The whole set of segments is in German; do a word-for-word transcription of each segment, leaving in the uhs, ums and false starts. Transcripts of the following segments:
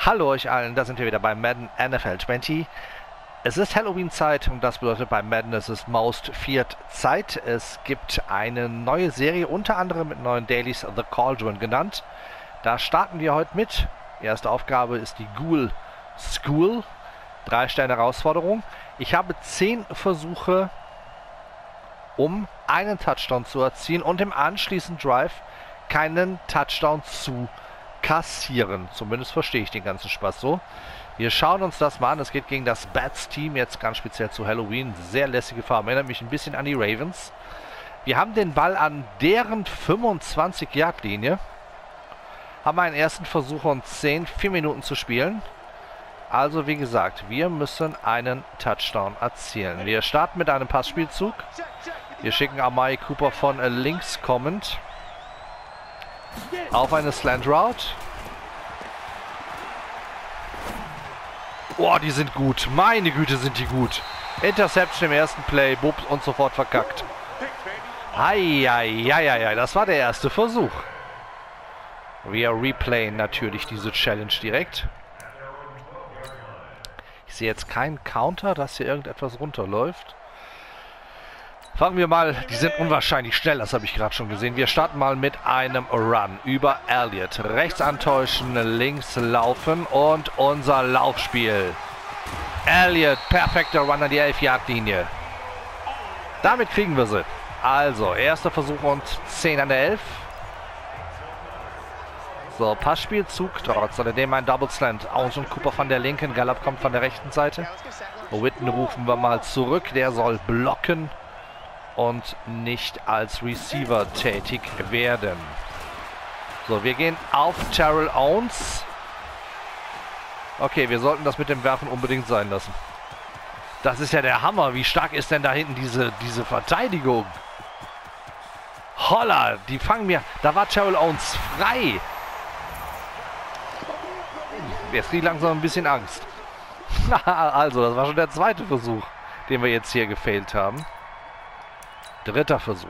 Hallo euch allen, da sind wir wieder bei Madden N F L zwanzig. Es ist Halloween-Zeit und das bedeutet bei Madden, es ist Most Feared Zeit. Es gibt eine neue Serie, unter anderem mit neuen Dailies, The Cauldron genannt. Da starten wir heute mit. Erste Aufgabe ist die Ghoul School. Drei Sterne Herausforderung. Ich habe zehn Versuche, um einen Touchdown zu erzielen und im anschließenden Drive keinen Touchdown zu kassieren. Zumindest verstehe ich den ganzen Spaß so. Wir schauen uns das mal an. Es geht gegen das Bats-Team, jetzt ganz speziell zu Halloween. Sehr lässige Farben. Erinnert mich ein bisschen an die Ravens. Wir haben den Ball an deren fünfundzwanzig Yard Linie. Haben einen ersten Versuch und zehn, vier Minuten zu spielen. Also wie gesagt, wir müssen einen Touchdown erzielen. Wir starten mit einem Passspielzug. Wir schicken Amari Cooper von links kommend auf eine Slant Route. Boah, die sind gut. Meine Güte, sind die gut. Interception im ersten Play, Bubs und sofort verkackt. Eieieiei, das war der erste Versuch. Wir replayen natürlich diese Challenge direkt. Ich sehe jetzt keinen Counter, dass hier irgendetwas runterläuft. Fangen wir mal, die sind unwahrscheinlich schnell, das habe ich gerade schon gesehen. Wir starten mal mit einem Run über Elliott. Rechts antäuschen, links laufen und unser Laufspiel. Elliott, perfekter Run an die elf Yard Linie. Damit kriegen wir sie. Also, erster Versuch und zehn an der elf. So, Passspielzug, trotz alledem ein Double Slant. Owens und Cooper von der linken, Gallup kommt von der rechten Seite. Witten rufen wir mal zurück, der soll blocken und nicht als Receiver tätig werden. So, wir gehen auf Terrell Owens. Okay, wir sollten das mit dem Werfen unbedingt sein lassen. Das ist ja der Hammer. Wie stark ist denn da hinten diese, diese Verteidigung? Holla, die fangen mir... Da war Terrell Owens frei. Jetzt kriege ich langsam ein bisschen Angst. Also, das war schon der zweite Versuch, den wir jetzt hier gefailt haben. Dritter Versuch.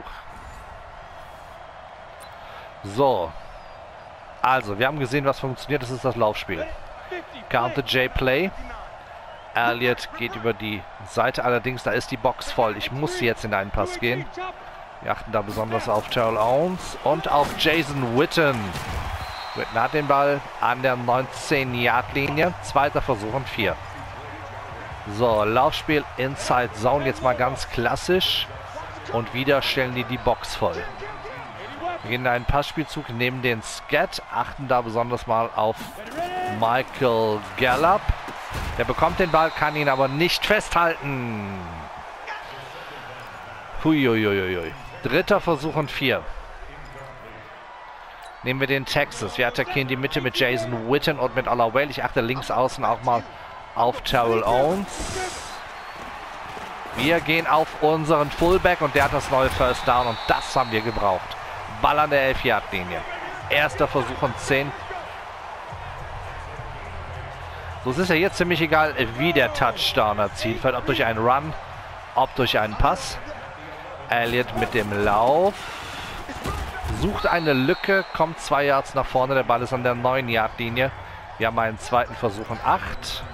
So. Also, wir haben gesehen, was funktioniert. Das ist das Laufspiel. Count the J-Play. Elliott geht über die Seite. Allerdings, da ist die Box voll. Ich muss jetzt in einen Pass gehen. Wir achten da besonders auf Terrell Owens und auf Jason Witten. Witten hat den Ball an der neunzehn Yard Linie. Zweiter Versuch und vier. So, Laufspiel Inside Zone. Jetzt mal ganz klassisch. Und wieder stellen die die Box voll. Wir gehen in einen Passspielzug, nehmen den Scat, achten da besonders mal auf Michael Gallup. Der bekommt den Ball, kann ihn aber nicht festhalten. Huiuiuiui. Dritter Versuch und vier. Nehmen wir den Texas. Wir attackieren die Mitte mit Jason Witten und mit Olawale. Ich achte links außen auch mal auf Terrell Owens. Wir gehen auf unseren Fullback und der hat das neue First Down und das haben wir gebraucht. Ball an der elf Yard Linie. Erster Versuch und zehn. So, es ist ja jetzt ziemlich egal, wie der Touchdown erzielt wird. Ob durch einen Run, ob durch einen Pass. Elliott mit dem Lauf. Sucht eine Lücke, kommt zwei Yards nach vorne. Der Ball ist an der neun Yard Linie. Wir haben einen zweiten Versuch und acht.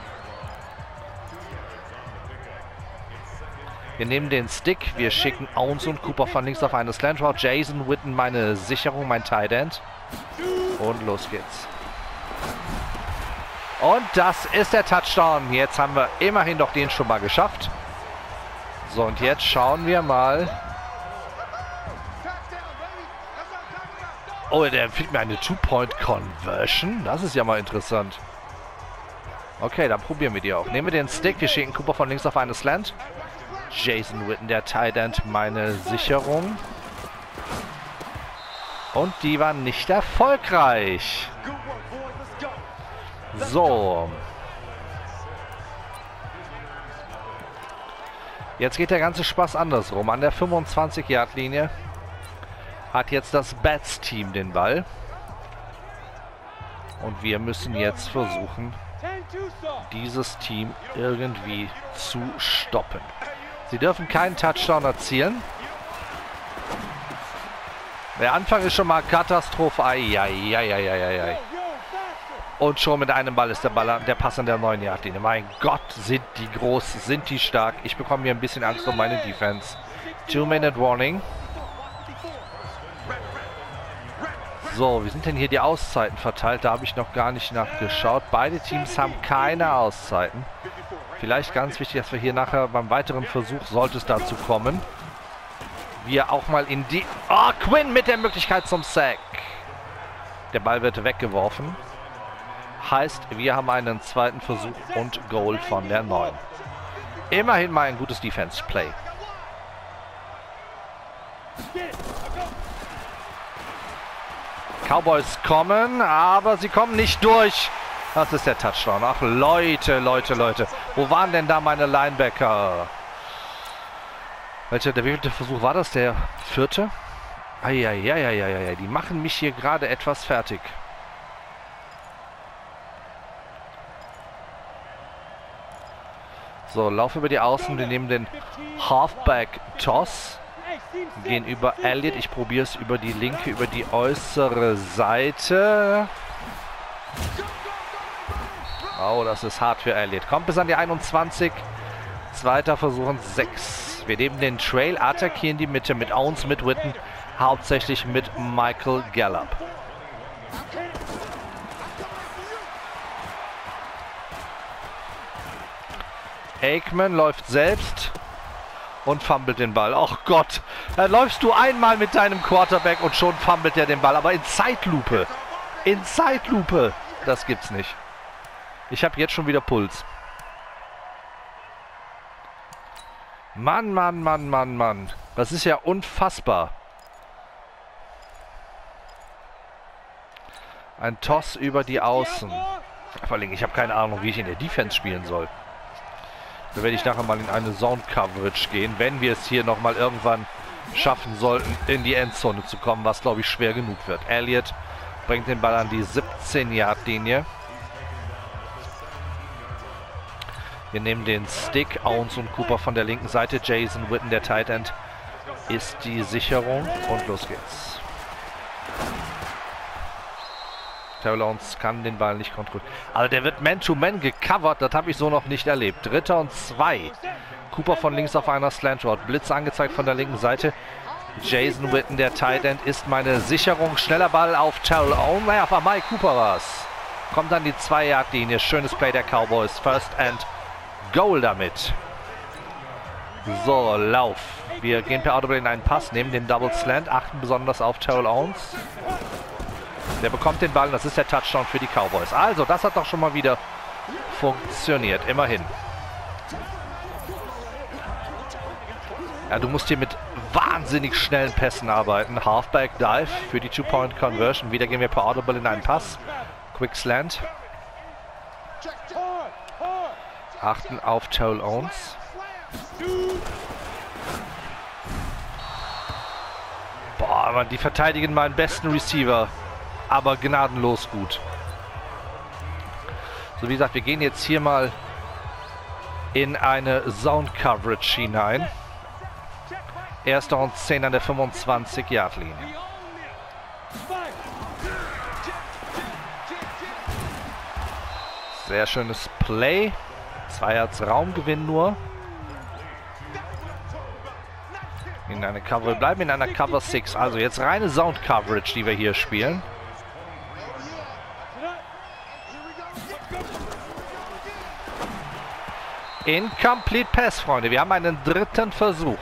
Wir nehmen den Stick, wir schicken Owens und Cooper von links auf eine Slant Route. Jason Witten, meine Sicherung, mein Tight End. Und los geht's. Und das ist der Touchdown. Jetzt haben wir immerhin doch den schon mal geschafft. So, und jetzt schauen wir mal. Oh, der empfiehlt mir eine Two-Point-Conversion. Das ist ja mal interessant. Okay, dann probieren wir die auch. Nehmen wir den Stick, wir schicken Cooper von links auf eine Slant. Jason Witten, der Tight End, meine Sicherung. Und die war nicht erfolgreich. So. Jetzt geht der ganze Spaß andersrum. An der fünfundzwanzig Yard Linie hat jetzt das Bats-Team den Ball. Und wir müssen jetzt versuchen, dieses Team irgendwie zu stoppen. Sie dürfen keinen Touchdown erzielen. Der Anfang ist schon mal Katastrophe. Eieieiei. Und schon mit einem Ball ist der Ball, der Pass an der neuen Yardlinie. Mein Gott, sind die groß, sind die stark. Ich bekomme hier ein bisschen Angst um meine Defense. Two-Minute Warning. So, wie sind denn hier die Auszeiten verteilt? Da habe ich noch gar nicht nachgeschaut. Beide Teams haben keine Auszeiten. Vielleicht ganz wichtig, dass wir hier nachher beim weiteren Versuch, sollte es dazu kommen, wir auch mal in die... Oh, Quinn mit der Möglichkeit zum Sack. Der Ball wird weggeworfen. Heißt, wir haben einen zweiten Versuch und Goal von der neuen. Immerhin mal ein gutes Defense-Play. Cowboys kommen, aber sie kommen nicht durch. Das ist der Touchdown. Ach, Leute, Leute, Leute. Wo waren denn da meine Linebacker? Welcher, der wievielte Versuch war das? Der vierte? Eieieiei, die machen mich hier gerade etwas fertig. So, lauf über die Außen. Wir nehmen den Halfback-Toss. Gehen über Elliott. Ich probiere es über die linke, über die äußere Seite. Oh, das ist hart für Elliott. Kommt bis an die einundzwanzig. Zweiter Versuch und sechs. Wir nehmen den Trail, attackieren die Mitte mit Owens, mit Witten. Hauptsächlich mit Michael Gallup. Aikman läuft selbst und fummelt den Ball. Ach Gott, da läufst du einmal mit deinem Quarterback und schon fummelt er den Ball. Aber in Zeitlupe. In Zeitlupe. Das gibt's nicht. Ich habe jetzt schon wieder Puls. Mann, Mann, Mann, Mann, Mann. Das ist ja unfassbar. Ein Toss über die Außen. Vor allem, ich habe keine Ahnung, wie ich in der Defense spielen soll. Da werde ich nachher mal in eine Zone-Coverage gehen, wenn wir es hier nochmal irgendwann schaffen sollten, in die Endzone zu kommen, was, glaube ich, schwer genug wird. Elliott bringt den Ball an die siebzehn-Yard-Linie. Wir nehmen den Stick, Owens und Cooper von der linken Seite. Jason Witten, der Tight End, ist die Sicherung. Und los geht's. Terrell Owens kann den Ball nicht kontrollieren. Also der wird Man-to-Man gecovert, das habe ich so noch nicht erlebt. Dritter und zwei. Cooper von links auf einer Slant Route. Blitz angezeigt von der linken Seite. Jason Witten, der Tight End, ist meine Sicherung. Schneller Ball auf Terrell Owens. Naja, auf Amari Cooper war's. Kommt an die zwei-Yard-Linie. Schönes Play der Cowboys. First and Goal damit. So, Lauf. Wir gehen per Audible in einen Pass, nehmen den Double Slant, achten besonders auf Terrell Owens. Der bekommt den Ball, das ist der Touchdown für die Cowboys. Also, das hat doch schon mal wieder funktioniert, immerhin. Ja, du musst hier mit wahnsinnig schnellen Pässen arbeiten. Halfback Dive für die Two-Point-Conversion. Wieder gehen wir per Audible in einen Pass. Quick Slant. Achten auf Terrell Owens. Boah, Mann, die verteidigen meinen besten Receiver. Aber gnadenlos gut. So, wie gesagt, wir gehen jetzt hier mal in eine Zone-Coverage hinein. Erster und zehn an der fünfundzwanzig-Yard-Linie. Sehr schönes Play. Zwei Yards Raumgewinn nur. In eine Cover, wir bleiben in einer Cover sechs. Also jetzt reine Zone-Coverage, die wir hier spielen. Incomplete Pass, Freunde. Wir haben einen dritten Versuch.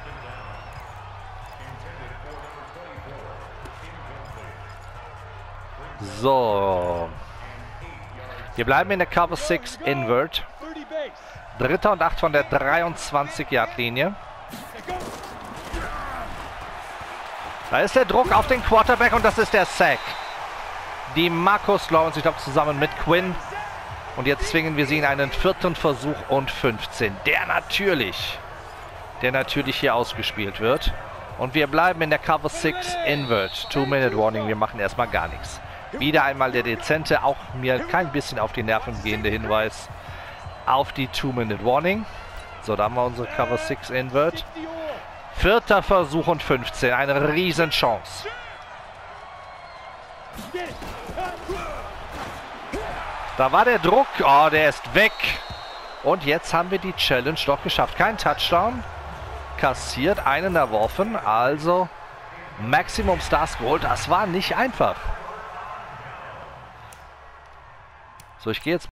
So. Wir bleiben in der Cover sechs Invert. Dritter und acht von der dreiundzwanzig-Yard-Linie. Da ist der Druck auf den Quarterback und das ist der Sack. Die Marcus Lawrence, ich glaube zusammen mit Quinn. Und jetzt zwingen wir sie in einen vierten Versuch und fünfzehn. Der natürlich, der natürlich hier ausgespielt wird. Und wir bleiben in der Cover sechs Invert. Two-Minute Warning, wir machen erstmal gar nichts. Wieder einmal der dezente, auch mir kein bisschen auf die Nerven gehende Hinweis auf die Two-Minute Warning. So, da haben wir unsere Cover sechs Invert. Vierter Versuch und fünfzehn. Eine Riesenchance. Da war der Druck. Oh, der ist weg. Und jetzt haben wir die Challenge doch geschafft. Kein Touchdown. Kassiert, einen erworfen. Also Maximum Stars geholt. Das war nicht einfach. So, ich gehe jetzt